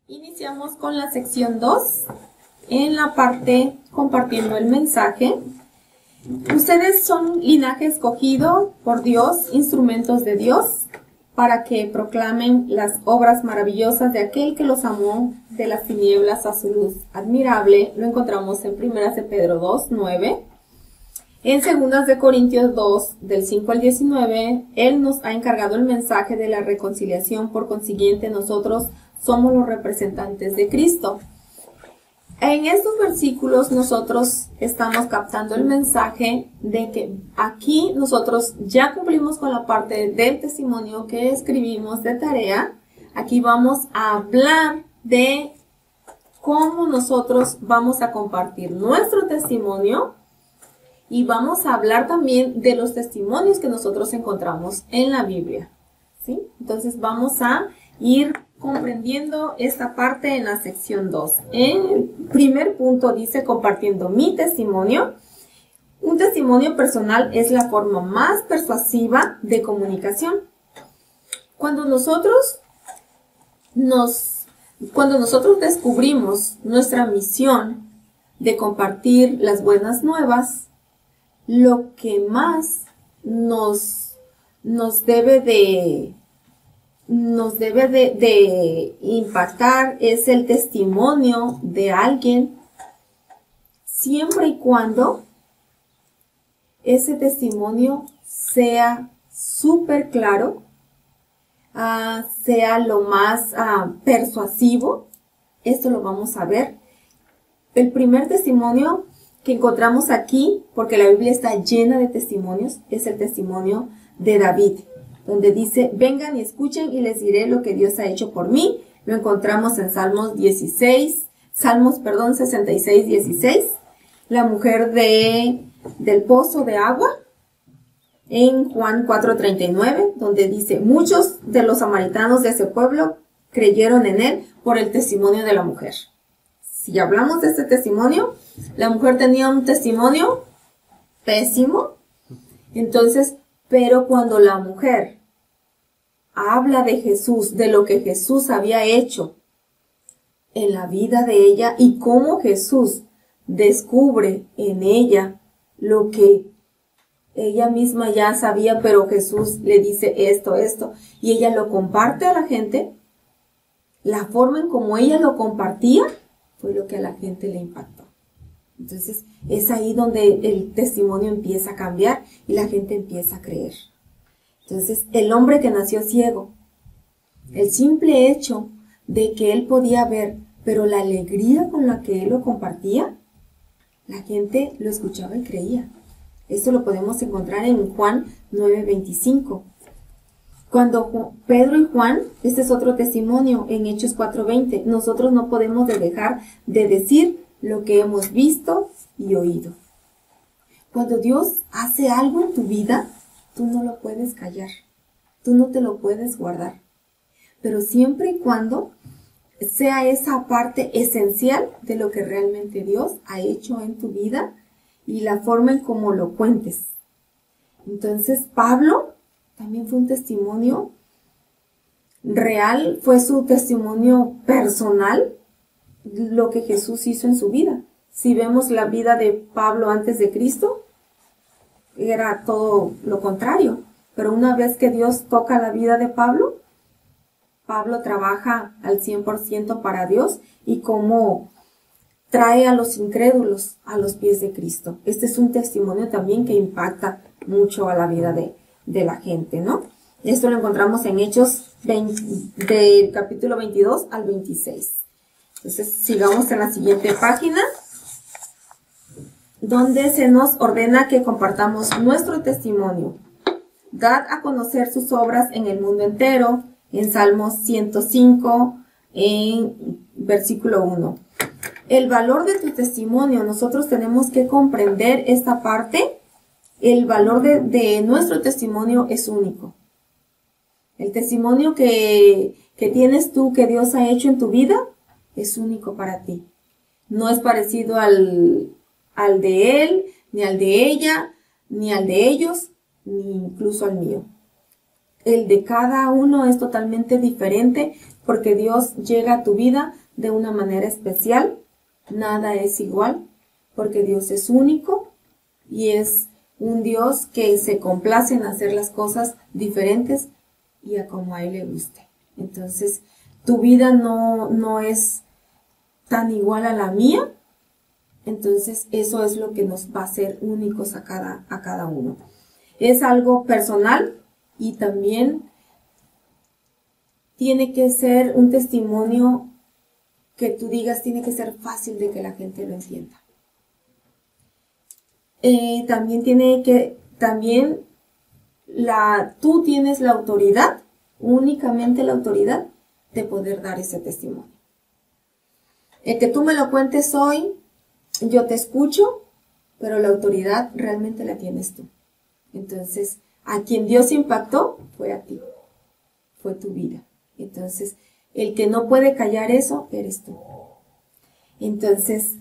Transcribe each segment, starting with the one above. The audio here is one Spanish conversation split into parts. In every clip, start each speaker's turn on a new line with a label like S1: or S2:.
S1: Iniciamos con la sección 2, en la parte compartiendo el mensaje. Ustedes son linaje escogido por Dios, instrumentos de Dios, para que proclamen las obras maravillosas de aquel que los amó de las tinieblas a su luz admirable. Lo encontramos en 1 de Pedro 2, 9. En 2 de Corintios 2, del 5 al 19, Él nos ha encargado el mensaje de la reconciliación, por consiguiente nosotros somos los representantes de Cristo. En estos versículos nosotros estamos captando el mensaje de que aquí nosotros ya cumplimos con la parte del testimonio que escribimos de tarea. Aquí vamos a hablar de cómo nosotros vamos a compartir nuestro testimonio y vamos a hablar también de los testimonios que nosotros encontramos en la Biblia, ¿sí? Entonces vamos a ir comprendiendo esta parte en la sección 2. En el primer punto dice compartiendo mi testimonio. Un testimonio personal es la forma más persuasiva de comunicación. Cuando nosotros descubrimos nuestra misión de compartir las buenas nuevas, lo que más nos debe de impactar es el testimonio de alguien, siempre y cuando ese testimonio sea súper claro, sea lo más persuasivo. Esto lo vamos a ver. El primer testimonio que encontramos aquí, porque la Biblia está llena de testimonios, es el testimonio de David, donde dice, vengan y escuchen y les diré lo que Dios ha hecho por mí. Lo encontramos en Salmos 66, 16. La mujer del pozo de agua, en Juan 4:39, donde dice, muchos de los samaritanos de ese pueblo creyeron en él por el testimonio de la mujer. Si hablamos de este testimonio, la mujer tenía un testimonio pésimo. Entonces, pero cuando la mujer habla de Jesús, de lo que Jesús había hecho en la vida de ella y cómo Jesús descubre en ella lo que ella misma ya sabía, pero Jesús le dice esto, y ella lo comparte a la gente, la forma en cómo ella lo compartía fue lo que a la gente le impactó. Entonces, es ahí donde el testimonio empieza a cambiar y la gente empieza a creer. Entonces, el hombre que nació ciego, el simple hecho de que él podía ver, pero la alegría con la que él lo compartía, la gente lo escuchaba y creía. Esto lo podemos encontrar en Juan 9:25. Cuando Pedro y Juan, este es otro testimonio en Hechos 4:20, nosotros no podemos dejar de decir lo que hemos visto y oído. Cuando Dios hace algo en tu vida, tú no lo puedes callar, tú no te lo puedes guardar, pero siempre y cuando sea esa parte esencial de lo que realmente Dios ha hecho en tu vida y la forma en cómo lo cuentes. Entonces, Pablo también fue un testimonio real, fue su testimonio personal, lo que Jesús hizo en su vida. Si vemos la vida de Pablo antes de Cristo, era todo lo contrario. Pero una vez que Dios toca la vida de Pablo, Pablo trabaja al 100% para Dios y cómo trae a los incrédulos a los pies de Cristo. Este es un testimonio también que impacta mucho a la vida de la gente, ¿no? Esto lo encontramos en Hechos del capítulo 22 al 26. Entonces, sigamos en la siguiente página, donde se nos ordena que compartamos nuestro testimonio. Dad a conocer sus obras en el mundo entero, en Salmos 105, en versículo 1. El valor de tu testimonio, nosotros tenemos que comprender esta parte. El valor de nuestro testimonio es único. El testimonio que tienes tú, que Dios ha hecho en tu vida, es único para ti. No es parecido al de él, ni al de ella, ni al de ellos, ni incluso al mío. el de cada uno es totalmente diferente porque Dios llega a tu vida de una manera especial. Nada es igual porque Dios es único y es un Dios que se complace en hacer las cosas diferentes y a como a Él le guste. Entonces, tu vida no es tan igual a la mía. Entonces, eso es lo que nos va a hacer únicos a cada uno. Es algo personal y también tiene que ser un testimonio que tú digas, tiene que ser fácil de que la gente lo entienda. Tú tienes la autoridad, únicamente la autoridad de poder dar ese testimonio. El que tú me lo cuentes hoy, yo te escucho, pero la autoridad realmente la tienes tú. Entonces, a quien Dios impactó fue a ti, fue tu vida. Entonces, el que no puede callar eso, eres tú. Entonces,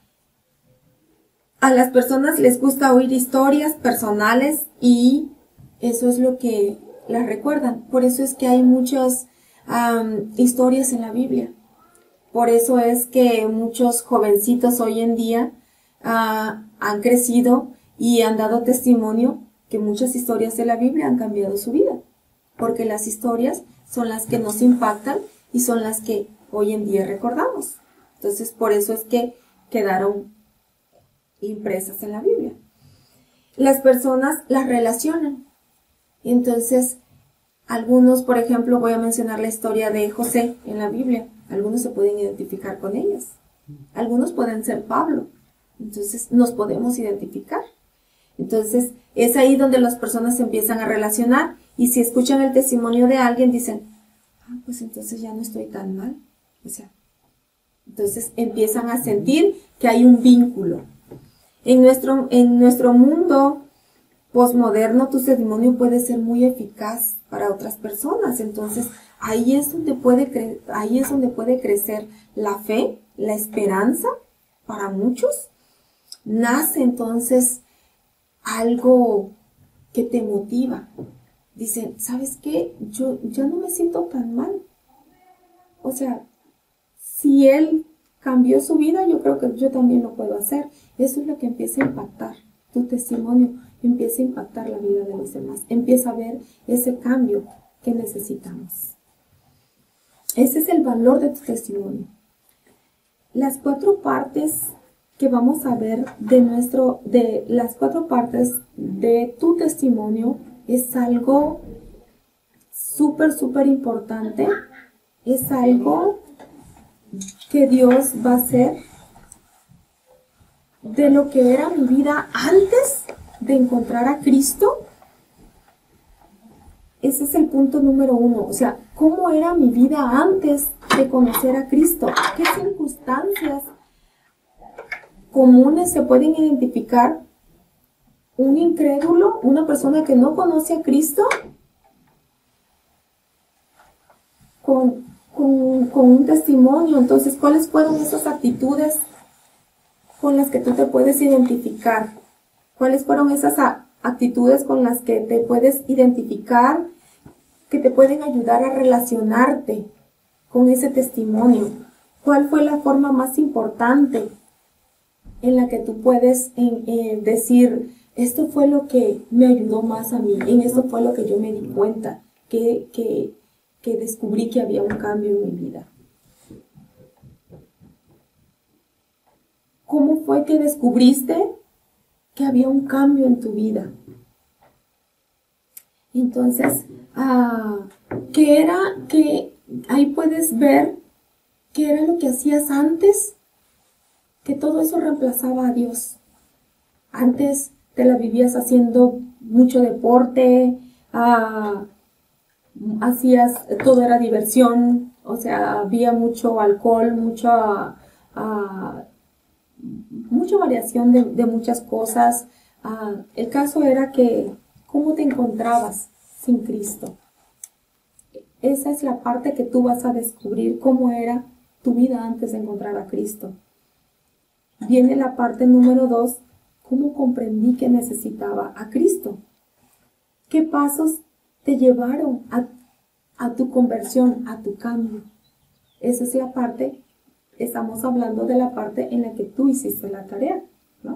S1: a las personas les gusta oír historias personales y eso es lo que las recuerdan. Por eso es que hay muchas historias en la Biblia. Por eso es que muchos jovencitos hoy en día han crecido y han dado testimonio que muchas historias de la Biblia han cambiado su vida. Porque las historias son las que nos impactan y son las que hoy en día recordamos. Entonces, por eso es que quedaron impresas en la Biblia. Las personas las relacionan. Entonces, algunos, por ejemplo, voy a mencionar la historia de José en la Biblia. Algunos se pueden identificar con ellas. Algunos pueden ser Pablo. Entonces, nos podemos identificar. Entonces, es ahí donde las personas se empiezan a relacionar. Y si escuchan el testimonio de alguien, dicen, pues entonces ya no estoy tan mal. O sea, entonces empiezan a sentir que hay un vínculo. En nuestro mundo posmoderno, tu testimonio puede ser muy eficaz para otras personas. Entonces, ahí es donde puede crecer la fe, la esperanza para muchos. Nace entonces algo que te motiva. Dicen, ¿sabes qué? Yo no me siento tan mal. O sea, si él cambió su vida, yo creo que yo también lo puedo hacer. Eso es lo que empieza a impactar. Tu testimonio empieza a impactar la vida de los demás. Empieza a ver ese cambio que necesitamos. Ese es el valor de tu testimonio. Las 4 partes que vamos a ver de las 4 partes de tu testimonio es algo súper, súper importante. Es algo que Dios va a hacer de lo que era mi vida antes de encontrar a Cristo. Ese es el punto número 1. O sea, ¿cómo era mi vida antes de conocer a Cristo? ¿Qué circunstancias comunes se pueden identificar un incrédulo, una persona que no conoce a Cristo, con un testimonio? Entonces, ¿cuáles fueron esas actitudes con las que tú te puedes identificar? ¿Cuáles fueron esas actitudes con las que te puedes identificar, que te pueden ayudar a relacionarte con ese testimonio? ¿Cuál fue la forma más importante en la que tú puedes decir, esto fue lo que me ayudó más a mí, en esto fue lo que yo me di cuenta, que descubrí que había un cambio en mi vida? ¿Cómo fue que descubriste que había un cambio en tu vida? Entonces, ahí puedes ver qué era lo que hacías antes, que todo eso reemplazaba a Dios. Antes te la vivías haciendo mucho deporte, todo era diversión, o sea, había mucho alcohol, mucha variación de muchas cosas. El caso era que, ¿cómo te encontrabas sin Cristo? Esa es la parte que tú vas a descubrir, cómo era tu vida antes de encontrar a Cristo. Viene la parte número 2, ¿cómo comprendí que necesitaba a Cristo? ¿Qué pasos te llevaron a tu conversión, a tu cambio. Esa es la parte, estamos hablando de la parte en la que tú hiciste la tarea, ¿no?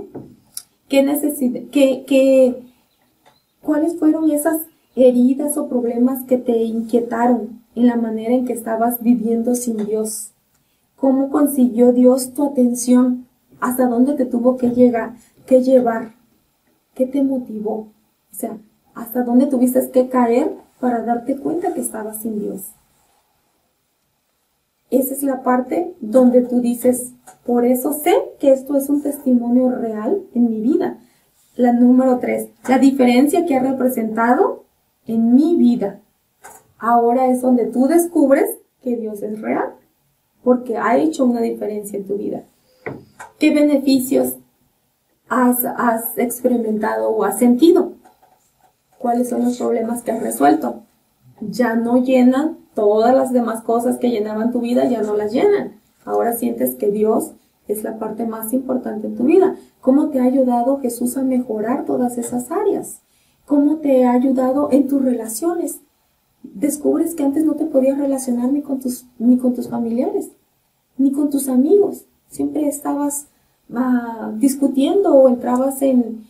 S1: ¿Cuáles fueron esas heridas o problemas que te inquietaron en la manera en que estabas viviendo sin Dios? ¿Cómo consiguió Dios tu atención? ¿Hasta dónde te tuvo que llevar? ¿Qué te motivó? O sea, ¿hasta dónde tuviste que caer para darte cuenta que estabas sin Dios? Esa es la parte donde tú dices, por eso sé que esto es un testimonio real en mi vida. La número 3, la diferencia que ha representado en mi vida. Ahora es donde tú descubres que Dios es real, porque ha hecho una diferencia en tu vida. ¿Qué beneficios has experimentado o has sentido? ¿Cuáles son los problemas que has resuelto? Ya no llenan todas las demás cosas que llenaban tu vida, ya no las llenan. Ahora sientes que Dios es la parte más importante en tu vida. ¿Cómo te ha ayudado Jesús a mejorar todas esas áreas? ¿Cómo te ha ayudado en tus relaciones? Descubres que antes no te podías relacionar ni con tus familiares, ni con tus amigos. Siempre estabas discutiendo o entrabas en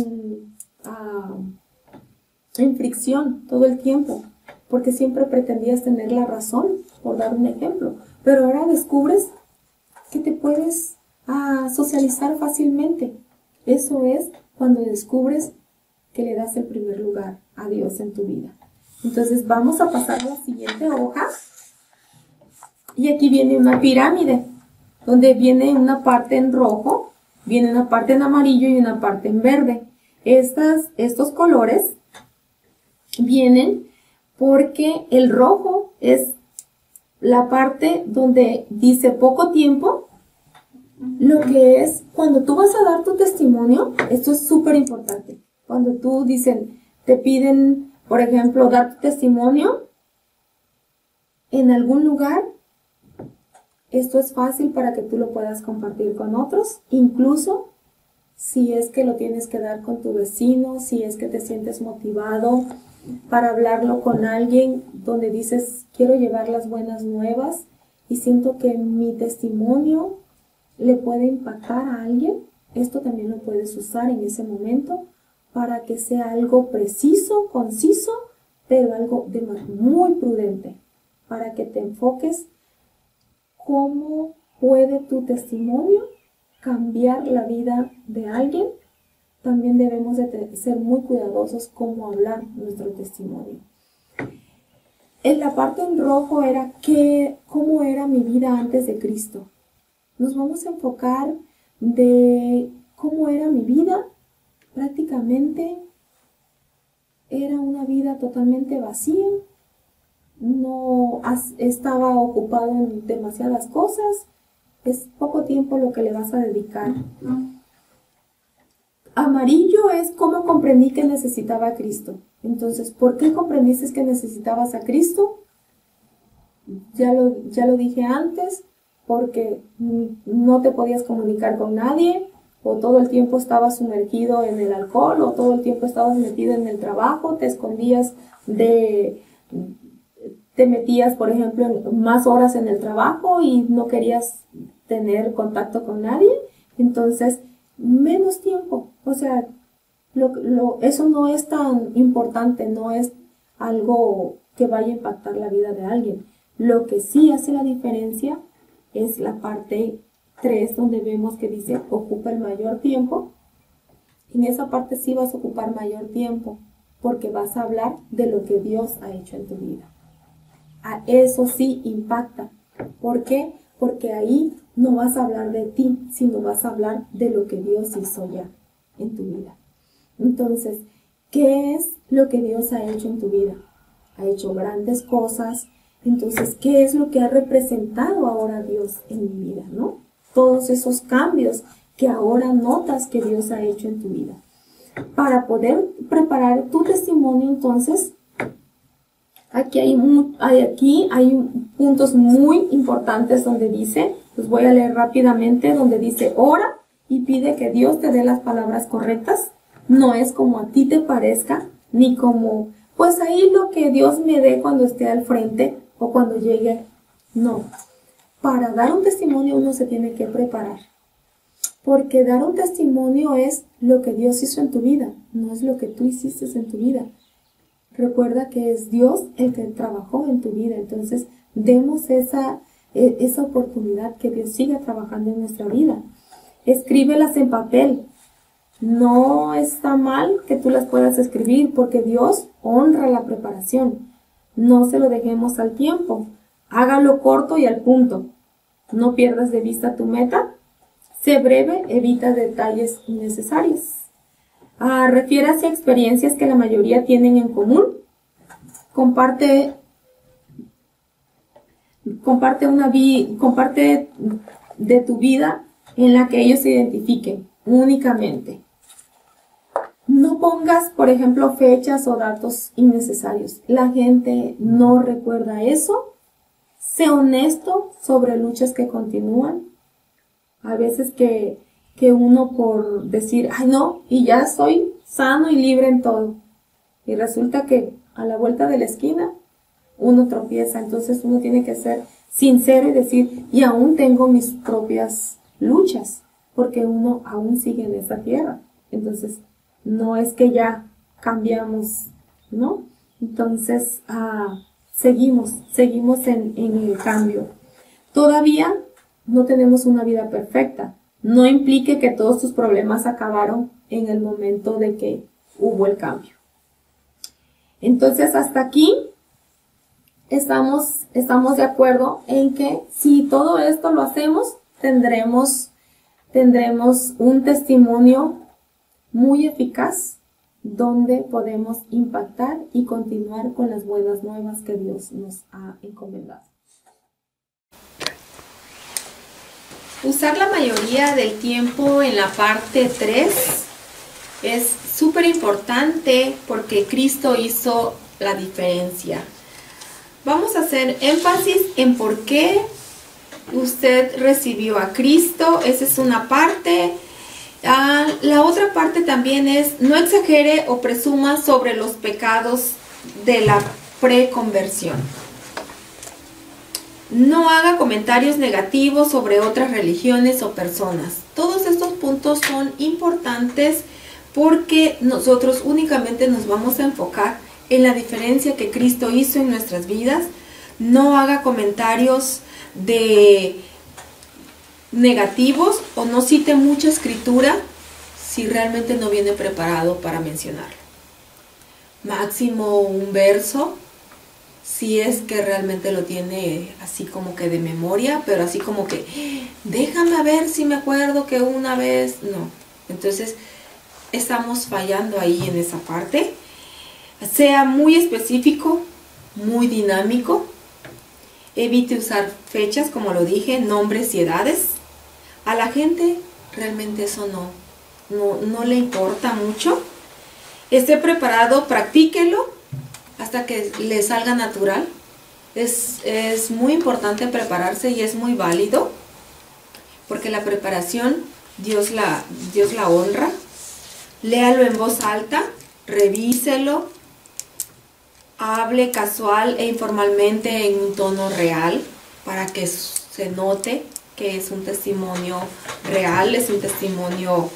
S1: fricción todo el tiempo, porque siempre pretendías tener la razón, por dar un ejemplo. Pero ahora descubres que te puedes socializar fácilmente. Eso es cuando descubres que le das el primer lugar a Dios en tu vida. Entonces vamos a pasar a la siguiente hoja. Y aquí viene una pirámide, donde viene una parte en rojo, viene una parte en amarillo y una parte en verde. Estos colores vienen porque el rojo es la parte donde dice poco tiempo, lo que es cuando tú vas a dar tu testimonio. Esto es súper importante. Cuando tú te piden, por ejemplo, dar tu testimonio en algún lugar, esto es fácil para que tú lo puedas compartir con otros, incluso si es que lo tienes que dar con tu vecino, si es que te sientes motivado para hablarlo con alguien donde dices, quiero llevar las buenas nuevas y siento que mi testimonio le puede impactar a alguien. Esto también lo puedes usar en ese momento para que sea algo preciso, conciso, pero algo muy prudente, para que te enfoques cómo puede tu testimonio cambiar la vida de alguien. También debemos de ser muy cuidadosos cómo hablar nuestro testimonio. En la parte en rojo era cómo era mi vida antes de Cristo. Nos vamos a enfocar de cómo era mi vida. Prácticamente era una vida totalmente vacía. No estaba ocupado en demasiadas cosas. Es poco tiempo lo que le vas a dedicar. Amarillo es cómo comprendí que necesitaba a Cristo. Entonces, ¿por qué comprendiste que necesitabas a Cristo? Ya lo dije antes, porque no te podías comunicar con nadie, o todo el tiempo estabas sumergido en el alcohol, o todo el tiempo estabas metido en el trabajo, te escondías te metías, por ejemplo, más horas en el trabajo y no querías tener contacto con nadie. Entonces, menos tiempo. O sea, eso no es tan importante, no es algo que vaya a impactar la vida de alguien. Lo que sí hace la diferencia es la parte 3, donde vemos que dice ocupa el mayor tiempo. En esa parte sí vas a ocupar mayor tiempo, porque vas a hablar de lo que Dios ha hecho en tu vida. Eso sí impacta. ¿Por qué? Porque ahí no vas a hablar de ti, sino vas a hablar de lo que Dios hizo ya en tu vida. Entonces, ¿qué es lo que Dios ha hecho en tu vida? Ha hecho grandes cosas. Entonces, ¿qué es lo que ha representado ahora Dios en mi vida, no? Todos esos cambios que ahora notas que Dios ha hecho en tu vida. Para poder preparar tu testimonio, entonces, aquí hay puntos muy importantes donde dice, los voy a leer rápidamente, donde dice, ora y pide que Dios te dé las palabras correctas. No es como a ti te parezca, ni como pues ahí lo que Dios me dé cuando esté al frente o cuando llegue. No. Para dar un testimonio uno se tiene que preparar. Porque dar un testimonio es lo que Dios hizo en tu vida, no es lo que tú hiciste en tu vida. Recuerda que es Dios el que trabajó en tu vida, entonces demos esa oportunidad que Dios siga trabajando en nuestra vida. Escríbelas en papel. No está mal que tú las puedas escribir porque Dios honra la preparación. No se lo dejemos al tiempo. Hágalo corto y al punto. No pierdas de vista tu meta. Sé breve, evita detalles innecesarios. Refiérase a experiencias que la mayoría tienen en común. Comparte de tu vida en la que ellos se identifiquen únicamente. No pongas, por ejemplo, fechas o datos innecesarios. La gente no recuerda eso. Sé honesto sobre luchas que continúan. A veces que uno por decir, ay no, y ya soy sano y libre en todo. Y resulta que a la vuelta de la esquina uno tropieza. Entonces uno tiene que ser sincero y decir, y aún tengo mis propias luchas, porque uno aún sigue en esa tierra. Entonces no es que ya cambiamos, ¿no? Entonces seguimos en el cambio. Todavía no tenemos una vida perfecta. No implique que todos tus problemas acabaron en el momento de que hubo el cambio. Entonces, hasta aquí estamos de acuerdo en que si todo esto lo hacemos, tendremos un testimonio muy eficaz donde podemos impactar y continuar con las buenas nuevas que Dios nos ha encomendado. Usar la mayoría del tiempo en la parte 3 es súper importante porque Cristo hizo la diferencia. Vamos a hacer énfasis en por qué usted recibió a Cristo. Esa es una parte. La otra parte también es, no exagere o presuma sobre los pecados de la preconversión. No haga comentarios negativos sobre otras religiones o personas. Todos estos puntos son importantes porque nosotros únicamente nos vamos a enfocar en la diferencia que Cristo hizo en nuestras vidas. No haga comentarios negativos o no cite mucha escritura si realmente no viene preparado para mencionarlo. Máximo un verso, si es que realmente lo tiene así como que de memoria, pero así como que, déjame ver si me acuerdo que una vez, no. Entonces, estamos fallando ahí en esa parte. Sea muy específico, muy dinámico. Evite usar fechas, como lo dije, nombres y edades. A la gente realmente eso no le importa mucho. Esté preparado, practíquelo hasta que le salga natural. Es muy importante prepararse y es muy válido porque la preparación Dios la honra. Léalo en voz alta, revíselo, hable casual e informalmente en un tono real para que se note que es un testimonio real, es un testimonio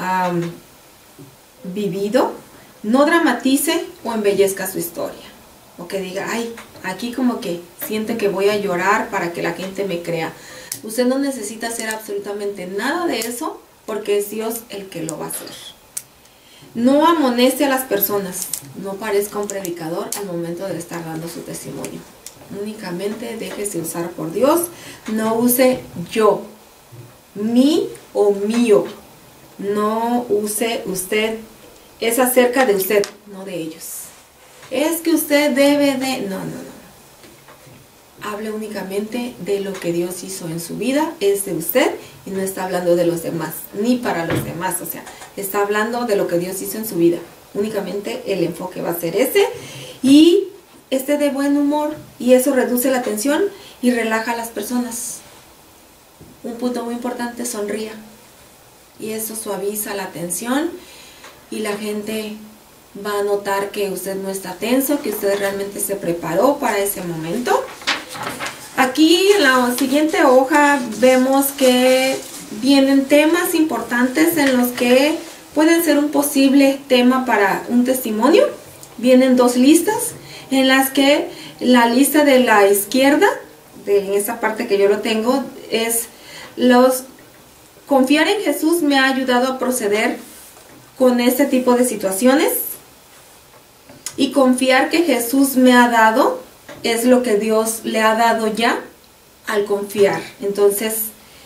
S1: vivido. No dramatice o embellezca su historia. O que diga, ay, aquí como que siente que voy a llorar para que la gente me crea. Usted no necesita hacer absolutamente nada de eso porque es Dios el que lo va a hacer. No amoneste a las personas. No parezca un predicador al momento de estar dando su testimonio. Únicamente déjese usar por Dios. No use yo, mi o mío. No use usted. Es acerca de usted, no de ellos. Es que usted debe de... No. Hable únicamente de lo que Dios hizo en su vida, es de usted y no está hablando de los demás, ni para los demás. O sea, está hablando de lo que Dios hizo en su vida. Únicamente el enfoque va a ser ese y esté de buen humor y eso reduce la tensión y relaja a las personas. Un punto muy importante, sonría y eso suaviza la tensión y la gente va a notar que usted no está tenso, que usted realmente se preparó para ese momento. Aquí en la siguiente hoja vemos que vienen temas importantes en los que pueden ser un posible tema para un testimonio. Vienen dos listas en las que la lista de la izquierda, en esa parte que yo lo tengo, es confiar en Jesús me ha ayudado a proceder con este tipo de situaciones, y confiar que Jesús me ha dado es lo que Dios le ha dado ya al confiar. Entonces,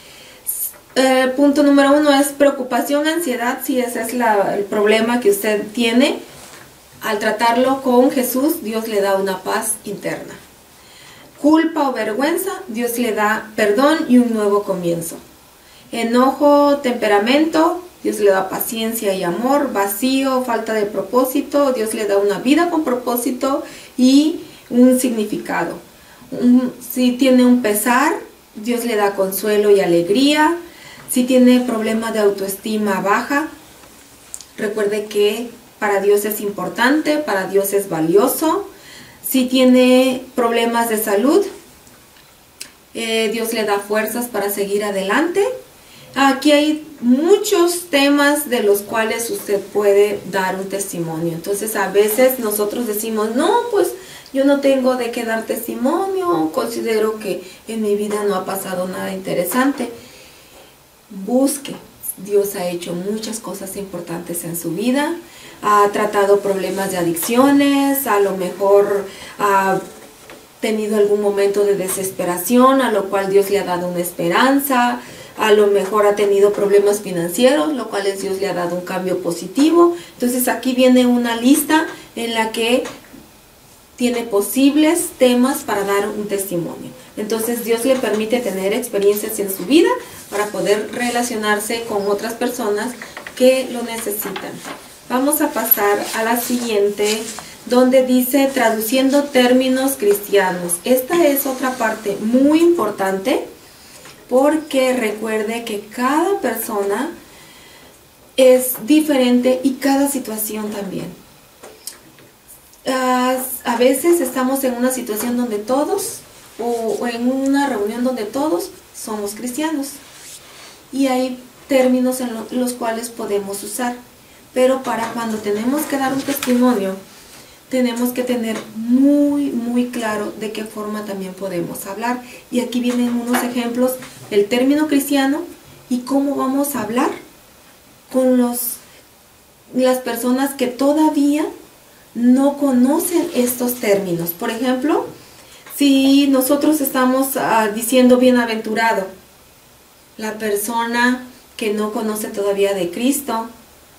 S1: punto número 1 es preocupación, ansiedad. Si ese es el problema que usted tiene, al tratarlo con Jesús, Dios le da una paz interna. Culpa o vergüenza, Dios le da perdón y un nuevo comienzo. Enojo, temperamento, Dios le da paciencia y amor. Vacío, falta de propósito, Dios le da una vida con propósito y un significado. Si tiene un pesar, Dios le da consuelo y alegría. Si tiene problema de autoestima baja, recuerde que para Dios es importante, para Dios es valioso. Si tiene problemas de salud, Dios le da fuerzas para seguir adelante. Aquí hay muchos temas de los cuales usted puede dar un testimonio. Entonces a veces nosotros decimos, no, pues yo no tengo de qué dar testimonio, considero que en mi vida no ha pasado nada interesante. Busque, Dios ha hecho muchas cosas importantes en su vida, ha tratado problemas de adicciones, a lo mejor ha tenido algún momento de desesperación, a lo cual Dios le ha dado una esperanza. A lo mejor ha tenido problemas financieros, lo cual Dios le ha dado un cambio positivo. Entonces aquí viene una lista en la que tiene posibles temas para dar un testimonio. Entonces Dios le permite tener experiencias en su vida para poder relacionarse con otras personas que lo necesitan. Vamos a pasar a la siguiente, donde dice traduciendo términos cristianos. Esta es otra parte muy importante, porque recuerde que cada persona es diferente y cada situación también. A veces estamos en una situación donde todos, o en una reunión donde todos somos cristianos, y hay términos en los cuales podemos usar, pero para cuando tenemos que dar un testimonio, tenemos que tener muy claro de qué forma también podemos hablar. Y aquí vienen unos ejemplos del término cristiano y cómo vamos a hablar con las personas que todavía no conocen estos términos. Por ejemplo, si nosotros estamos diciendo bienaventurado, la persona que no conoce todavía de Cristo,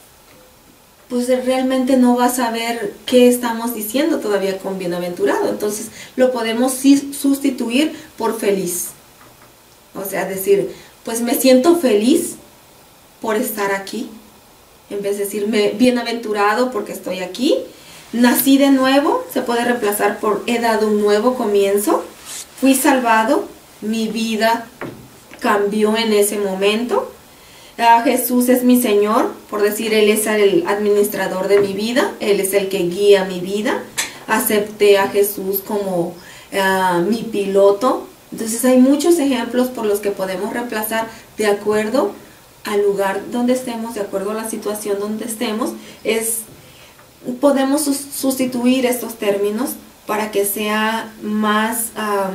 S1: pues realmente no va a saber qué estamos diciendo todavía con bienaventurado. Entonces lo podemos sustituir por feliz. O sea, decir, pues me siento feliz por estar aquí. En vez de decirme bienaventurado porque estoy aquí. Nací de nuevo, se puede reemplazar por he dado un nuevo comienzo. Fui salvado, mi vida cambió en ese momento. Jesús es mi Señor, por decir, Él es el administrador de mi vida, Él es el que guía mi vida. Acepté a Jesús como mi piloto. Entonces hay muchos ejemplos por los que podemos reemplazar de acuerdo al lugar donde estemos, de acuerdo a la situación donde estemos. Podemos sustituir estos términos para que sea más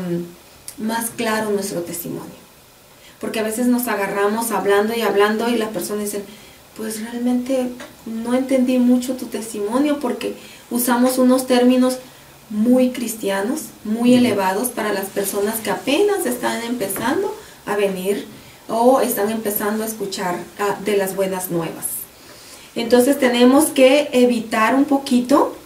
S1: claro nuestro testimonio. Porque a veces nos agarramos hablando y las personas dicen, pues realmente no entendí mucho tu testimonio porque usamos unos términos muy cristianos, muy elevados para las personas que apenas están empezando a venir o están empezando a escuchar de las buenas nuevas. Entonces tenemos que evitar un poquito,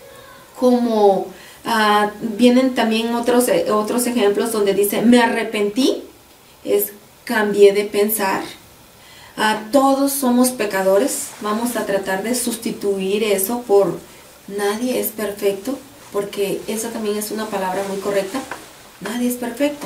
S1: como vienen también otros ejemplos donde dice me arrepentí, cambié de pensar. Todos somos pecadores. Vamos a tratar de sustituir eso por nadie es perfecto, porque esa también es una palabra muy correcta. Nadie es perfecto.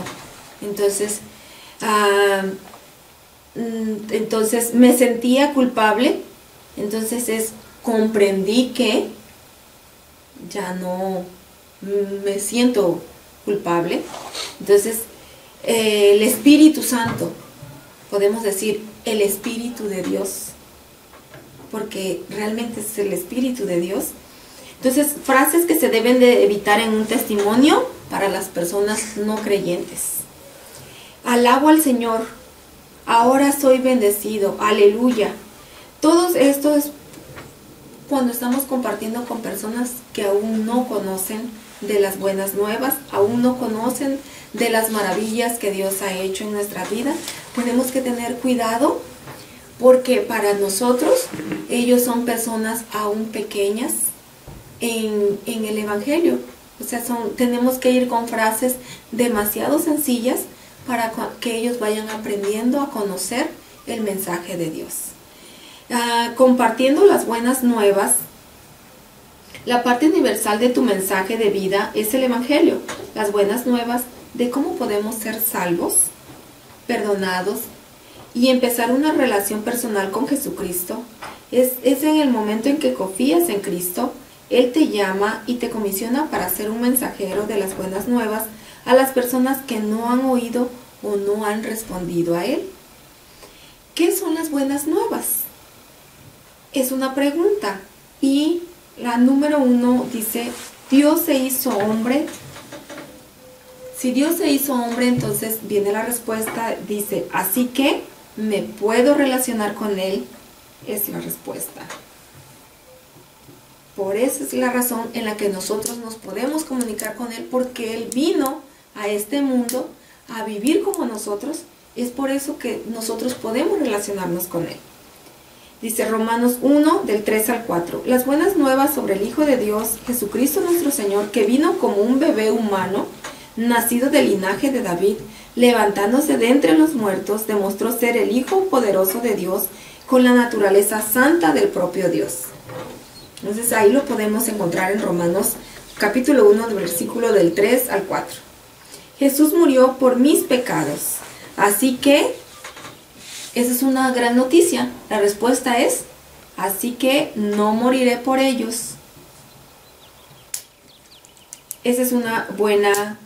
S1: Entonces me sentía culpable. Entonces comprendí que ya no me siento culpable. Entonces, el Espíritu Santo, podemos decir el Espíritu de Dios, porque realmente es el Espíritu de Dios. Entonces, frases que se deben de evitar en un testimonio para las personas no creyentes. Alabo al Señor, ahora soy bendecido, aleluya. Todo esto es cuando estamos compartiendo con personas que aún no conocen de las buenas nuevas, aún no conocen de las maravillas que Dios ha hecho en nuestra vida. Tenemos que tener cuidado porque para nosotros ellos son personas aún pequeñas en el Evangelio. O sea, tenemos que ir con frases demasiado sencillas para que ellos vayan aprendiendo a conocer el mensaje de Dios. Compartiendo las buenas nuevas, la parte universal de tu mensaje de vida es el Evangelio, las buenas nuevas de cómo podemos ser salvos, perdonados y empezar una relación personal con Jesucristo. Es en el momento en que confías en Cristo, Él te llama y te comisiona para ser un mensajero de las buenas nuevas a las personas que no han oído o no han respondido a Él. ¿Qué son las buenas nuevas? Es una pregunta y la número 1 dice, Dios se hizo hombre. Si Dios se hizo hombre, entonces viene la respuesta, dice, así que me puedo relacionar con Él. Es la respuesta. Por eso es la razón en la que nosotros nos podemos comunicar con Él, porque Él vino a este mundo a vivir como nosotros. Es por eso que nosotros podemos relacionarnos con Él. Dice Romanos 1, del 3 al 4. Las buenas nuevas sobre el Hijo de Dios, Jesucristo nuestro Señor, que vino como un bebé humano, nacido del linaje de David, levantándose de entre los muertos, demostró ser el Hijo poderoso de Dios, con la naturaleza santa del propio Dios. Entonces ahí lo podemos encontrar en Romanos capítulo 1, del versículo del 3 al 4. Jesús murió por mis pecados, así que esa es una gran noticia. La respuesta es, así que no moriré por ellos. Esa es una buena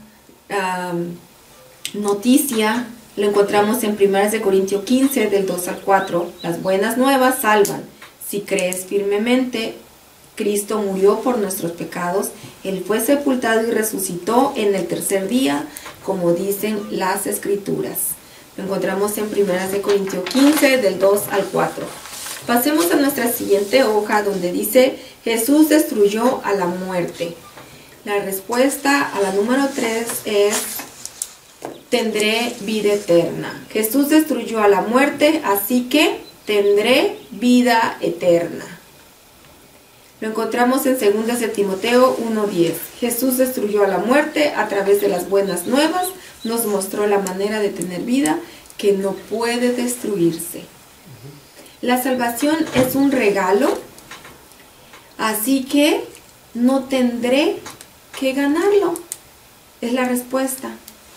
S1: noticia. Lo encontramos en 1 Corintios 15, del 2 al 4. Las buenas nuevas salvan. Si crees firmemente, Cristo murió por nuestros pecados. Él fue sepultado y resucitó en el tercer día, como dicen las Escrituras. Lo encontramos en 1 Corintios 15, del 2 al 4. Pasemos a nuestra siguiente hoja, donde dice, Jesús destruyó a la muerte. La respuesta a la número 3 es, tendré vida eterna. Jesús destruyó a la muerte, así que tendré vida eterna. Lo encontramos en 2 de Timoteo 1:10. Jesús destruyó a la muerte a través de las buenas nuevas, nos mostró la manera de tener vida que no puede destruirse. La salvación es un regalo, así que no tendré que ganarlo. Es la respuesta.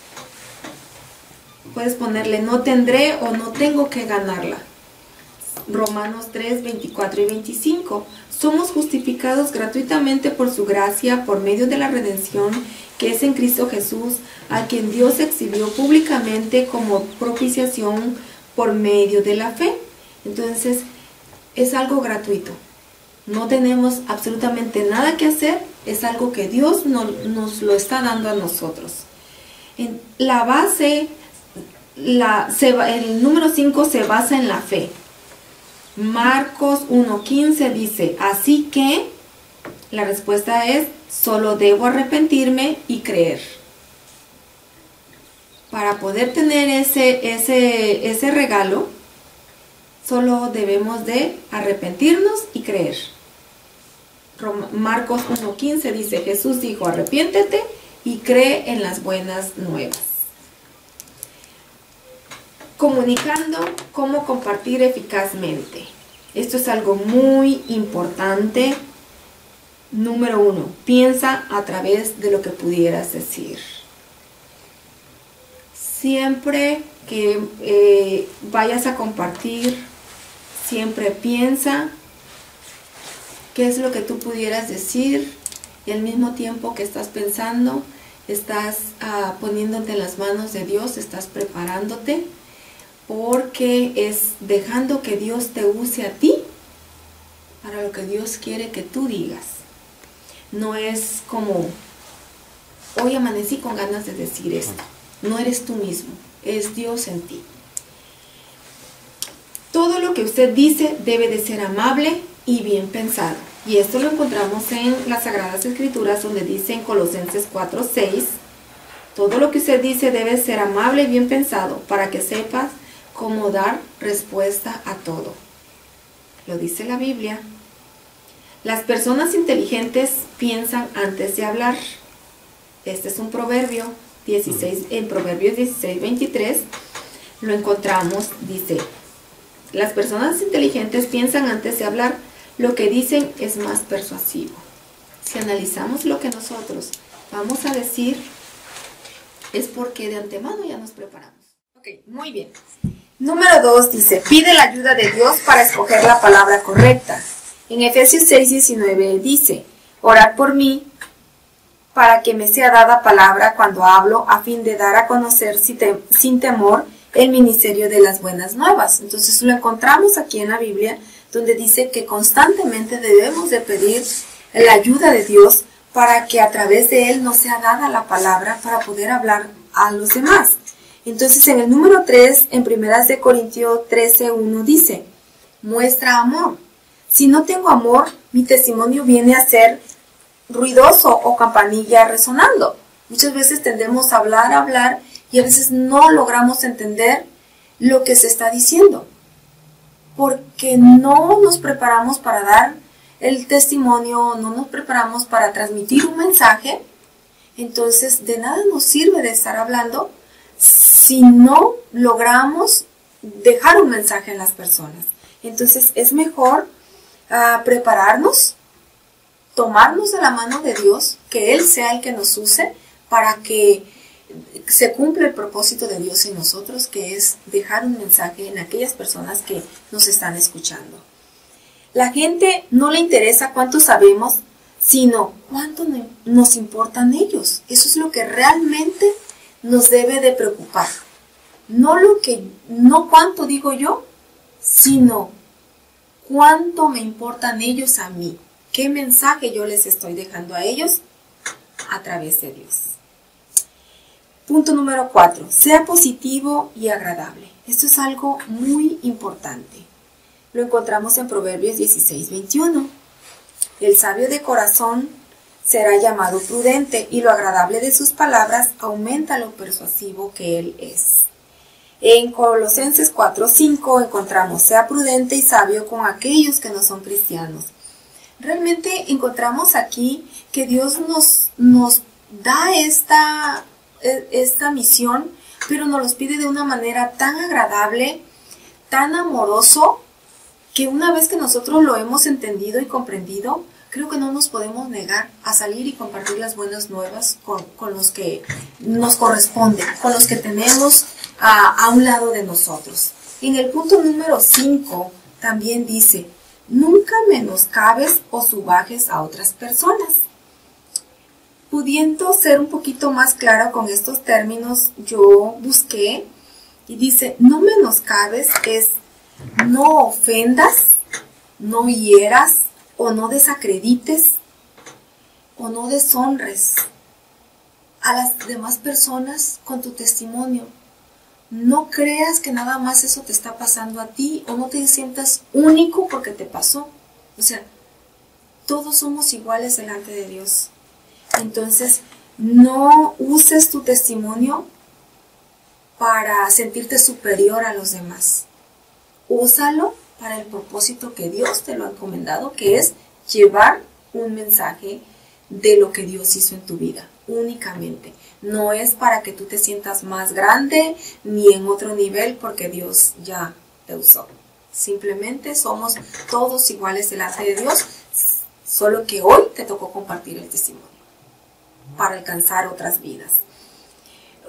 S1: Puedes ponerle no tendré o no tengo que ganarla. Romanos 3, 24 y 25. Somos justificados gratuitamente por su gracia, por medio de la redención que es en Cristo Jesús, a quien Dios exhibió públicamente como propiciación por medio de la fe. Entonces, es algo gratuito. No tenemos absolutamente nada que hacer, es algo que Dios nos lo está dando a nosotros. En la base, el número 5 se basa en la fe. Marcos 1:15 dice, así que la respuesta es, solo debo arrepentirme y creer. Para poder tener ese regalo, solo debemos de arrepentirnos y creer. Marcos 1:15 dice, Jesús dijo, arrepiéntete y cree en las buenas nuevas. Comunicando cómo compartir eficazmente. Esto es algo muy importante. Número 1, piensa a través de lo que pudieras decir. Siempre que vayas a compartir, siempre piensa ¿Qué es lo que tú pudieras decir? Y al mismo tiempo que estás pensando, estás poniéndote en las manos de Dios, estás preparándote, porque es dejando que Dios te use a ti para lo que Dios quiere que tú digas. No es como, hoy amanecí con ganas de decir esto. No eres tú mismo, es Dios en ti. Todo lo que usted dice debe de ser amable y bien pensado. Y esto lo encontramos en las Sagradas Escrituras, donde dice en Colosenses 4:6, todo lo que usted dice debe ser amable y bien pensado, para que sepas cómo dar respuesta a todo. Lo dice la Biblia. Las personas inteligentes piensan antes de hablar. Este es un proverbio 16, en Proverbios 16:23 lo encontramos, dice, las personas inteligentes piensan antes de hablar, lo que dicen es más persuasivo. Si analizamos lo que nosotros vamos a decir, es porque de antemano ya nos preparamos. Ok, muy bien. Número 2 dice, pide la ayuda de Dios para escoger la palabra correcta. En Efesios 6:19 dice, orad por mí para que me sea dada palabra cuando hablo, a fin de dar a conocer sin temor el ministerio de las buenas nuevas. Entonces lo encontramos aquí en la Biblia, donde dice que constantemente debemos de pedir la ayuda de Dios para que a través de Él nos sea dada la palabra para poder hablar a los demás. Entonces en el número 3, en 1 Corintios 13:1 dice, muestra amor. Si no tengo amor, mi testimonio viene a ser ruidoso o campanilla resonando. Muchas veces tendemos a hablar y a veces no logramos entender lo que se está diciendo, porque no nos preparamos para dar el testimonio, no nos preparamos para transmitir un mensaje. Entonces de nada nos sirve de estar hablando si no logramos dejar un mensaje en las personas. Entonces es mejor prepararnos, tomarnos de la mano de Dios, que Él sea el que nos use para que se cumpla el propósito de Dios en nosotros, que es dejar un mensaje en aquellas personas que nos están escuchando. La gente no le interesa cuánto sabemos, sino cuánto nos importan ellos. Eso es lo que realmente nos debe de preocupar. No cuánto digo yo, sino cuánto me importan ellos a mí. ¿Qué mensaje yo les estoy dejando a ellos a través de Dios? Punto número 4. Sea positivo y agradable. Esto es algo muy importante. Lo encontramos en Proverbios 16:21. El sabio de corazón será llamado prudente, y lo agradable de sus palabras aumenta lo persuasivo que él es. En Colosenses 4:5 encontramos, sea prudente y sabio con aquellos que no son cristianos. Realmente encontramos aquí que Dios nos da esta misión, pero nos los pide de una manera tan agradable, tan amoroso, que una vez que nosotros lo hemos entendido y comprendido, creo que no nos podemos negar a salir y compartir las buenas nuevas con los que nos corresponden, con los que tenemos a un lado de nosotros. En el punto número 5 también dice, nunca menoscabes o subajes a otras personas. Pudiendo ser un poquito más claro con estos términos, yo busqué y dice, no menoscabes es no ofendas, no hieras o no desacredites o no deshonres a las demás personas con tu testimonio. No creas que nada más eso te está pasando a ti, o no te sientas único porque te pasó. O sea, todos somos iguales delante de Dios. Entonces, no uses tu testimonio para sentirte superior a los demás. Úsalo para el propósito que Dios te lo ha encomendado, que es llevar un mensaje de lo que Dios hizo en tu vida, únicamente. No es para que tú te sientas más grande ni en otro nivel porque Dios ya te usó. Simplemente somos todos iguales delante de Dios, solo que hoy te tocó compartir el testimonio para alcanzar otras vidas.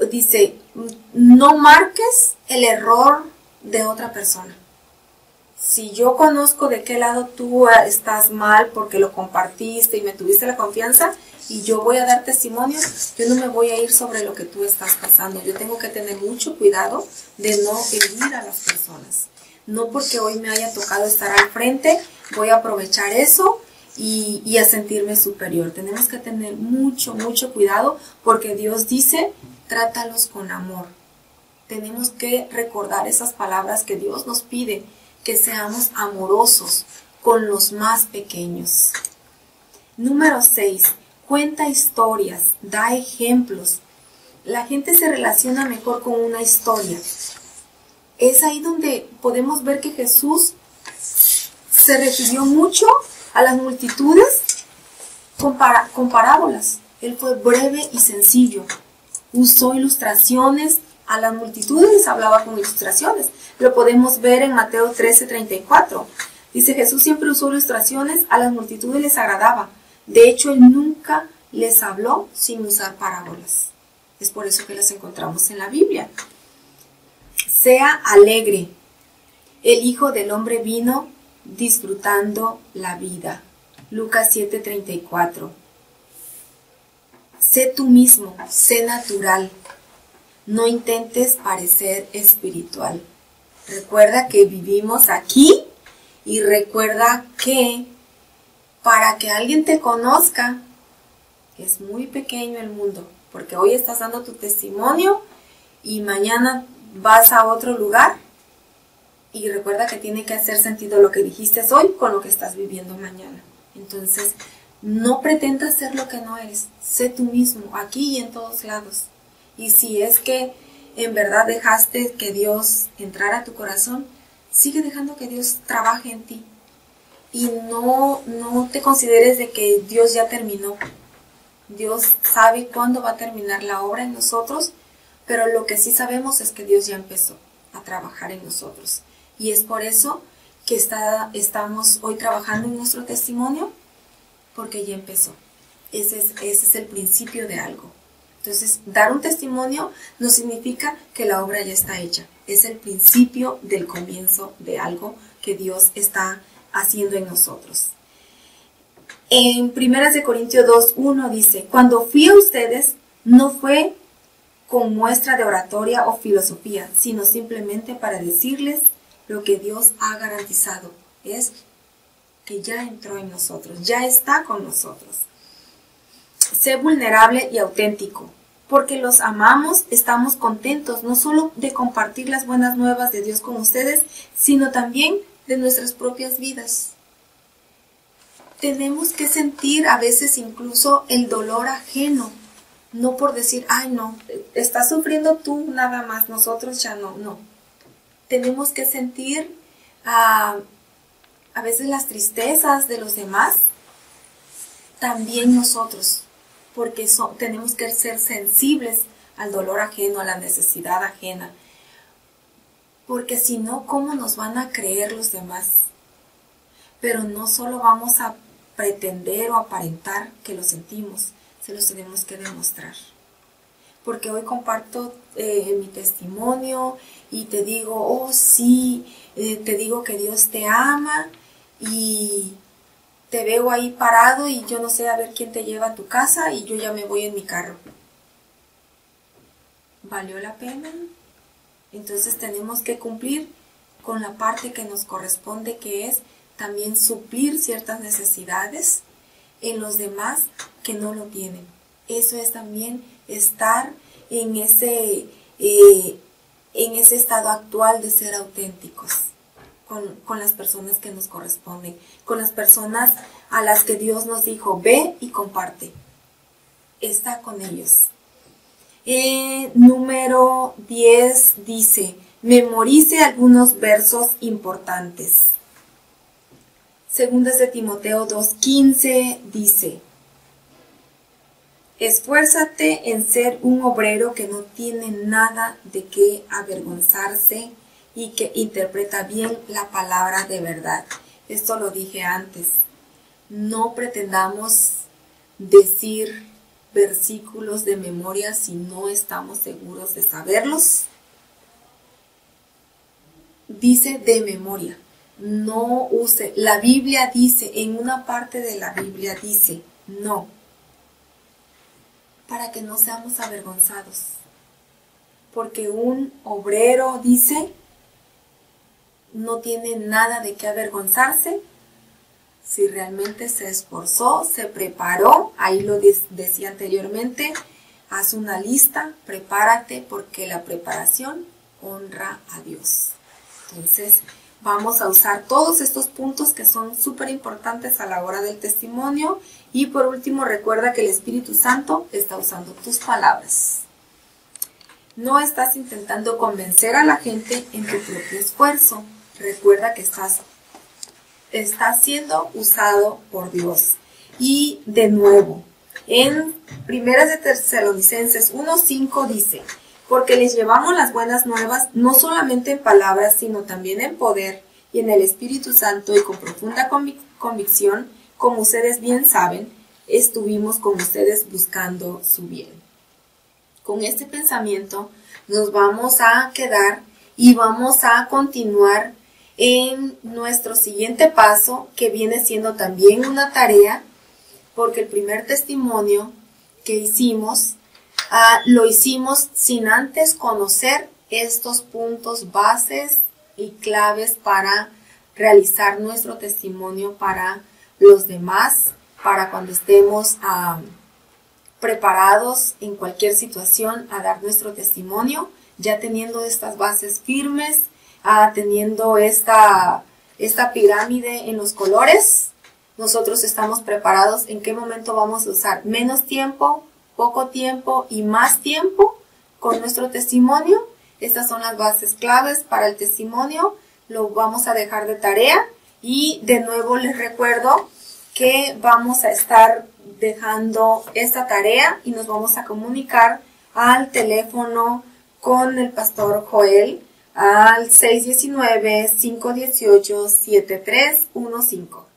S1: Dice, no marques el error de otra persona. si yo conozco de qué lado tú estás mal porque lo compartiste y me tuviste la confianza y yo voy a dar testimonio, yo no me voy a ir sobre lo que tú estás pasando. Yo tengo que tener mucho cuidado de no herir a las personas. No porque hoy me haya tocado estar al frente, voy a aprovechar eso y a sentirme superior. Tenemos que tener mucho, mucho cuidado porque Dios dice, trátalos con amor. Tenemos que recordar esas palabras que Dios nos pide, que seamos amorosos con los más pequeños. Número 6. Cuenta historias, da ejemplos. La gente se relaciona mejor con una historia. Es ahí donde podemos ver que Jesús se refirió mucho a las multitudes con parábolas. Él fue breve y sencillo. Usó ilustraciones. A las multitudes les hablaba con ilustraciones. Lo podemos ver en Mateo 13:34. Dice, Jesús siempre usó ilustraciones, a las multitudes les agradaba. De hecho, Él nunca les habló sin usar parábolas. Es por eso que las encontramos en la Biblia. Sea alegre. El Hijo del Hombre vino disfrutando la vida. Lucas 7:34. Sé tú mismo, sé natural. No intentes parecer espiritual. Recuerda que vivimos aquí y recuerda que para que alguien te conozca es muy pequeño el mundo, porque hoy estás dando tu testimonio y mañana vas a otro lugar y recuerda que tiene que hacer sentido lo que dijiste hoy con lo que estás viviendo mañana. Entonces, no pretendas ser lo que no eres. Sé tú mismo, aquí y en todos lados. Y si es que en verdad dejaste que Dios entrara a tu corazón, sigue dejando que Dios trabaje en ti. Y no te consideres de que Dios ya terminó. Dios sabe cuándo va a terminar la obra en nosotros, pero lo que sí sabemos es que Dios ya empezó a trabajar en nosotros. Y es por eso que estamos hoy trabajando en nuestro testimonio, porque ya empezó. Ese es el principio de algo. Entonces, dar un testimonio no significa que la obra ya está hecha. Es el principio del comienzo de algo que Dios está haciendo en nosotros. En 1 Corintios 2:1 dice, cuando fui a ustedes, no fue con muestra de oratoria o filosofía, sino simplemente para decirles lo que Dios ha garantizado. Es que ya entró en nosotros, ya está con nosotros. Sé vulnerable y auténtico. Porque los amamos, estamos contentos, no solo de compartir las buenas nuevas de Dios con ustedes, sino también de nuestras propias vidas. Tenemos que sentir a veces incluso el dolor ajeno, no por decir, ay no, estás sufriendo tú nada más, nosotros ya no. Tenemos que sentir a veces las tristezas de los demás, también nosotros. Porque tenemos que ser sensibles al dolor ajeno, a la necesidad ajena. Porque si no, ¿cómo nos van a creer los demás? Pero no solo vamos a pretender o aparentar que lo sentimos, se los tenemos que demostrar. Porque hoy comparto mi testimonio y te digo, oh sí, te digo que Dios te ama y te veo ahí parado y yo no sé a ver quién te lleva a tu casa y yo ya me voy en mi carro. ¿Valió la pena? Entonces tenemos que cumplir con la parte que nos corresponde, que es también suplir ciertas necesidades en los demás que no lo tienen. Eso es también estar en ese estado actual de ser auténticos. Con las personas que nos corresponden, con las personas a las que Dios nos dijo, ve y comparte. Está con ellos. Número 10 dice, memorice algunos versos importantes. Segundas de Timoteo 2:15 dice, esfuérzate en ser un obrero que no tiene nada de qué avergonzarse y que interpreta bien la palabra de verdad. Esto lo dije antes. No pretendamos decir versículos de memoria si no estamos seguros de saberlos. Dice de memoria. no use. La Biblia dice, en una parte de la Biblia dice, no. Para que no seamos avergonzados. Porque un obrero, dice, no tiene nada de qué avergonzarse si realmente se esforzó, se preparó. Ahí lo decía anteriormente, haz una lista, prepárate, porque la preparación honra a Dios. Entonces, vamos a usar todos estos puntos que son súper importantes a la hora del testimonio. Y por último, recuerda que el Espíritu Santo está usando tus palabras. No estás intentando convencer a la gente en tu propio esfuerzo. Recuerda que estás siendo usado por Dios. Y de nuevo, en 1 de Tesalonicenses 1:5 dice, porque les llevamos las buenas nuevas no solamente en palabras, sino también en poder y en el Espíritu Santo y con profunda convicción, como ustedes bien saben, estuvimos con ustedes buscando su bien. Con este pensamiento nos vamos a quedar y vamos a continuar en nuestro siguiente paso, que viene siendo también una tarea, porque el primer testimonio que hicimos, lo hicimos sin antes conocer estos puntos bases y claves para realizar nuestro testimonio para los demás, para cuando estemos preparados en cualquier situación a dar nuestro testimonio, ya teniendo estas bases firmes, teniendo esta pirámide en los colores. Nosotros estamos preparados en qué momento vamos a usar menos tiempo, poco tiempo y más tiempo con nuestro testimonio. Estas son las bases claves para el testimonio. Lo vamos a dejar de tarea y de nuevo les recuerdo que vamos a estar dejando esta tarea y nos vamos a comunicar al teléfono con el pastor Joel al 619-518-7315.